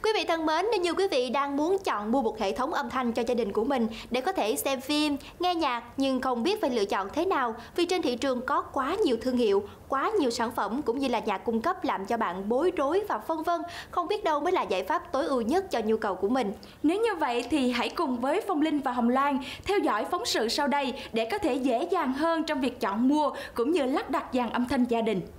Quý vị thân mến, nếu như quý vị đang muốn chọn mua một hệ thống âm thanh cho gia đình của mình để có thể xem phim, nghe nhạc nhưng không biết phải lựa chọn thế nào vì trên thị trường có quá nhiều thương hiệu, quá nhiều sản phẩm cũng như là nhà cung cấp làm cho bạn bối rối và phân vân, không biết đâu mới là giải pháp tối ưu nhất cho nhu cầu của mình. Nếu như vậy thì hãy cùng với Phong Linh và Hồng Loan theo dõi phóng sự sau đây để có thể dễ dàng hơn trong việc chọn mua cũng như lắp đặt dàn âm thanh gia đình.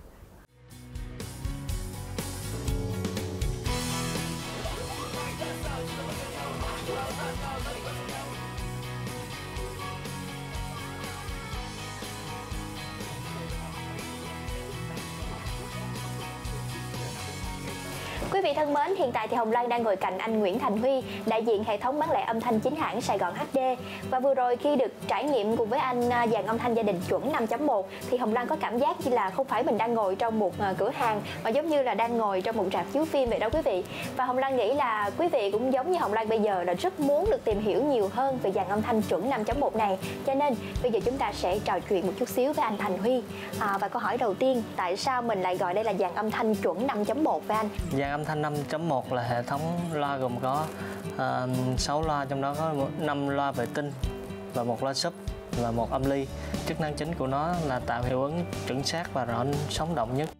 Quý vị thân mến, hiện tại thì Hồng Loan đang ngồi cạnh anh Nguyễn Thành Huy, đại diện hệ thống bán lẻ âm thanh chính hãng Sài Gòn HD. Và vừa rồi khi được trải nghiệm cùng với anh dàn âm thanh gia đình chuẩn 5.1 thì Hồng Loan có cảm giác như là không phải mình đang ngồi trong một cửa hàng mà giống như là đang ngồi trong một rạp chiếu phim vậy đó quý vị. Và Hồng Loan nghĩ là quý vị cũng giống như Hồng Loan bây giờ là rất muốn được tìm hiểu nhiều hơn về dàn âm thanh chuẩn 5.1 này. Cho nên bây giờ chúng ta sẽ trò chuyện một chút xíu với anh Thành Huy. Và câu hỏi đầu tiên, tại sao mình lại gọi đây là dàn âm thanh chuẩn 5.1 với anh? Dàn âm thanh 5.1 là hệ thống loa gồm có 6 loa, trong đó có 5 loa vệ tinh và 1 loa sub và 1 âm ly. Chức năng chính của nó là tạo hiệu ứng chuẩn xác và rõ sống động nhất.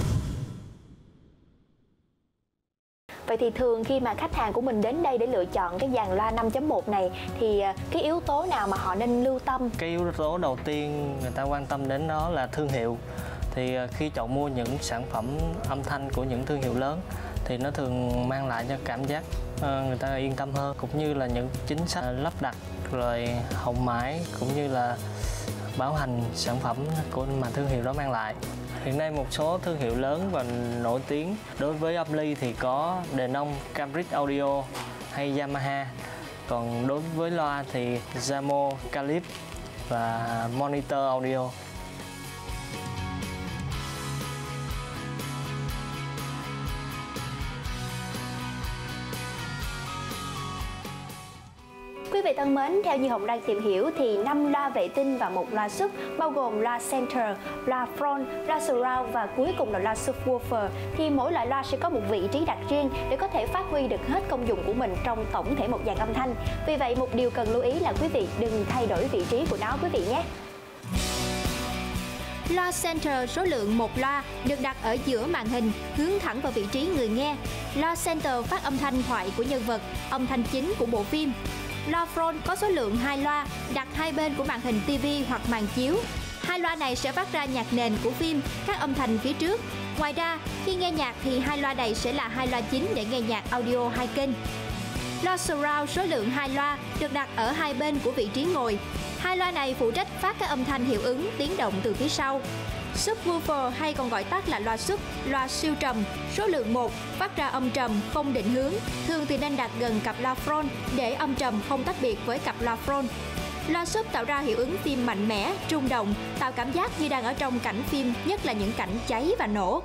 Vậy thì thường khi mà khách hàng của mình đến đây để lựa chọn cái dàn loa 5.1 này thì cái yếu tố nào mà họ nên lưu tâm? Cái yếu tố đầu tiên người ta quan tâm đến đó là thương hiệu. Thì khi chọn mua những sản phẩm âm thanh của những thương hiệu lớn thì nó thường mang lại cho cảm giác người ta yên tâm hơn, cũng như là những chính sách lắp đặt rồi hậu mãi cũng như là bảo hành sản phẩm của mà thương hiệu đó mang lại. Hiện nay một số thương hiệu lớn và nổi tiếng đối với âm ly thì có Denon, Cambridge Audio hay Yamaha. Còn đối với loa thì Jamo, Calip và Monitor Audio. Quý vị thân mến, theo như Hồng Loan tìm hiểu thì 5 loa vệ tinh và 1 loa sub bao gồm loa center, loa front, loa surround và cuối cùng là loa subwoofer, thì mỗi loại loa sẽ có một vị trí đặc riêng để có thể phát huy được hết công dụng của mình trong tổng thể một dàn âm thanh. Vì vậy một điều cần lưu ý là quý vị đừng thay đổi vị trí của nó quý vị nhé. Loa center số lượng 1 loa được đặt ở giữa màn hình, hướng thẳng vào vị trí người nghe. Loa center phát âm thanh thoại của nhân vật, âm thanh chính của bộ phim. Loa front có số lượng 2 loa đặt hai bên của màn hình TV hoặc màn chiếu. Hai loa này sẽ phát ra nhạc nền của phim, các âm thanh phía trước. Ngoài ra, khi nghe nhạc thì hai loa này sẽ là hai loa chính để nghe nhạc audio 2 kênh. Loa surround số lượng 2 loa được đặt ở hai bên của vị trí ngồi. Hai loa này phụ trách phát các âm thanh hiệu ứng tiếng động từ phía sau. Subwoofer hay còn gọi tắt là loa sub, loa siêu trầm, số lượng 1, phát ra âm trầm không định hướng, thường thì nên đặt gần cặp loa front để âm trầm không tách biệt với cặp loa front. Loa sub tạo ra hiệu ứng phim mạnh mẽ, rung động, tạo cảm giác như đang ở trong cảnh phim, nhất là những cảnh cháy và nổ.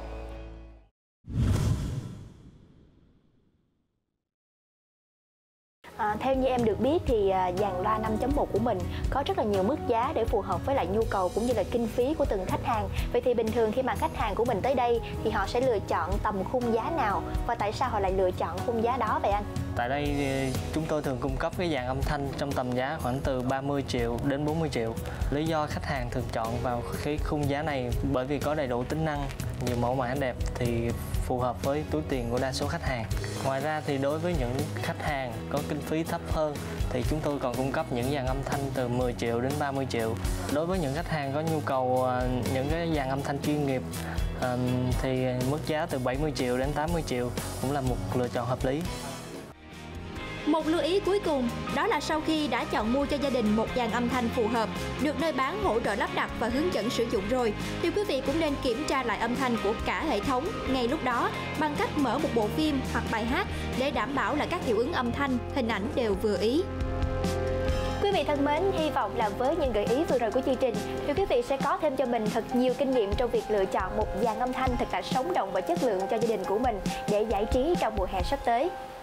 Theo như em được biết thì dàn loa 5.1 của mình có rất là nhiều mức giá để phù hợp với lại nhu cầu cũng như là kinh phí của từng khách hàng. Vậy thì bình thường khi mà khách hàng của mình tới đây thì họ sẽ lựa chọn tầm khung giá nào và tại sao họ lại lựa chọn khung giá đó vậy anh? Tại đây chúng tôi thường cung cấp cái dàn âm thanh trong tầm giá khoảng từ 30 triệu đến 40 triệu. Lý do khách hàng thường chọn vào cái khung giá này bởi vì có đầy đủ tính năng, nhiều mẫu mã đẹp thì phù hợp với túi tiền của đa số khách hàng. Ngoài ra thì đối với những khách hàng có kinh phí thấp hơn thì chúng tôi còn cung cấp những dàn âm thanh từ 10 triệu đến 30 triệu. Đối với những khách hàng có nhu cầu những cái dàn âm thanh chuyên nghiệp thì mức giá từ 70 triệu đến 80 triệu cũng là một lựa chọn hợp lý. Một lưu ý cuối cùng, đó là sau khi đã chọn mua cho gia đình một dàn âm thanh phù hợp, được nơi bán hỗ trợ lắp đặt và hướng dẫn sử dụng rồi, thì quý vị cũng nên kiểm tra lại âm thanh của cả hệ thống ngay lúc đó bằng cách mở một bộ phim hoặc bài hát để đảm bảo là các hiệu ứng âm thanh, hình ảnh đều vừa ý. Quý vị thân mến, hy vọng là với những gợi ý vừa rồi của chương trình thì quý vị sẽ có thêm cho mình thật nhiều kinh nghiệm trong việc lựa chọn một dàn âm thanh thật là sống động và chất lượng cho gia đình của mình để giải trí trong mùa hè sắp tới.